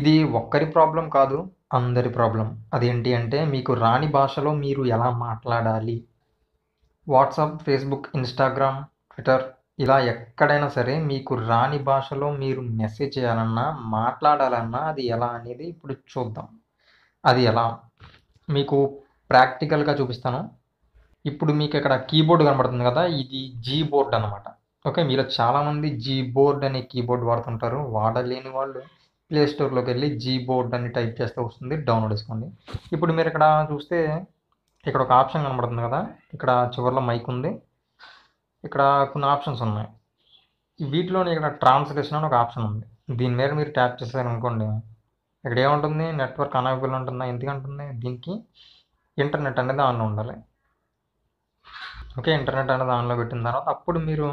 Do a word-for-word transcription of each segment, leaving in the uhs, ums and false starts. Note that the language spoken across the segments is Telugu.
ఇది ఒక్కరి ప్రాబ్లమ్ కాదు, అందరి ప్రాబ్లమ్. అదేంటి అంటే మీకు రాని భాషలో మీరు ఎలా మాట్లాడాలి? వాట్సాప్, ఫేస్‌బుక్, ఇన్‌స్టాగ్రామ్, ట్విట్టర్ ఇలా ఎక్కడైనా సరే మీకు రాని భాషలో మీరు మెసేజ్ చేయాలన్నా, మాట్లాడాలన్నా అది ఎలా అనేది ఇప్పుడు చూద్దాం. అది ఎలా? మీకు ప్రాక్టికల్‌గా చూపిస్తాను. ఇప్పుడు మీకిక్కడ కీబోర్డ్ కనపడుతుంది కదా! ఇది జీ బోర్డ్ అనమాట. ఓకే. మీలో చాలామంది జీ బోర్డ్ అనే కీబోర్డ్ వాడుతుంటారు. వాడలేని వాళ్ళు ప్లే స్టోర్‌లోకెళ్ళి జీ బోర్డ్ అని టైప్ చేస్తే వస్తుంది. డౌన్‌లోడ్ చేసుకోండి. ఇప్పుడు మీరిక్కడ చూస్తే ఇక్కడ ఒక ఆప్షన్ కనపడుతుంది కదా! ఇక్కడ చివర్లో మైక్ ఉంది. ఇక్కడ కొన్ని ఆప్షన్స్ ఉన్నాయి. వీటిలోని ఇక్కడ ట్రాన్స్‌లేషన్ అని ఒక ఆప్షన్ ఉంది. దీని మీద మీరు ట్యాప్ చేశారనుకోండి, ఇక్కడ ఏముంటుంది? నెట్వర్క్ అనవైలబుల్ ఉంటుందా? ఎందుకంటుంది? దీనికి ఇంటర్నెట్ అనేది ఆన్‌లో ఉండాలి. ఓకే. ఇంటర్నెట్ అనేది ఆన్‌లో పెట్టిన తర్వాత అప్పుడు మీరు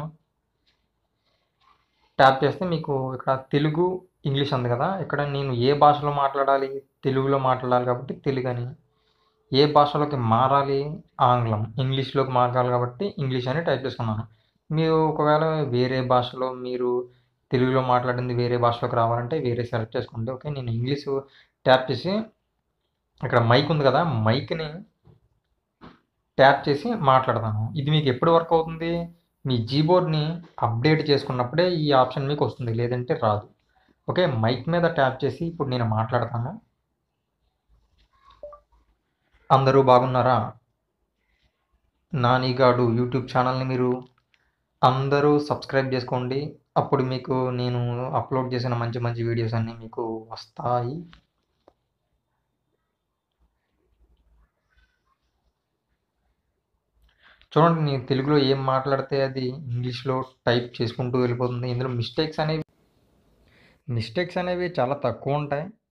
ట్యాప్ చేస్తే మీకు ఇక్కడ తెలుగు, ఇంగ్లీష్ ఉంది కదా! ఇక్కడ నేను ఏ భాషలో మాట్లాడాలి? తెలుగులో మాట్లాడాలి కాబట్టి తెలుగని. ఏ భాషలోకి మారాలి? ఆంగ్లం. ఇంగ్లీష్‌లోకి మారాలి కాబట్టి ఇంగ్లీష్ అని టైప్ చేసుకున్నాను. మీరు ఒకవేళ వేరే భాషలో మీరు తెలుగులో మాట్లాడింది వేరే భాషలోకి రావాలంటే వేరే సెలెక్ట్ చేసుకోండి. ఓకే. నేను ఇంగ్లీషు ట్యాప్ చేసి ఇక్కడ మైక్ ఉంది కదా! మైక్‌ని ట్యాప్ చేసి మాట్లాడతాను. ఇది మీకు ఎప్పుడు వర్క్ అవుతుంది? మీ జీబోర్డ్‌ని అప్డేట్ చేసుకున్నప్పుడే ఈ ఆప్షన్ మీకు వస్తుంది. లేదంటే రాదు. ఓకే. మైక్ మీద ట్యాప్ చేసి ఇప్పుడు నేను మాట్లాడతాను. అందరూ బాగున్నారా? నానిగాడు యూట్యూబ్ ఛానల్‌ని మీరు అందరూ సబ్స్క్రైబ్ చేసుకోండి. అప్పుడు మీకు నేను అప్లోడ్ చేసిన మంచి మంచి వీడియోస్ అన్నీ మీకు వస్తాయి. చూడండి నేను తెలుగులో ఏం మాట్లాడితే అది ఇంగ్లీష్‌లో టైప్ చేసుకుంటూ వెళ్ళిపోతుంది. ఇందులో మిస్టేక్స్ అనేవి మిస్టేక్స్ అనేవి చాలా తక్కువుంటాయి.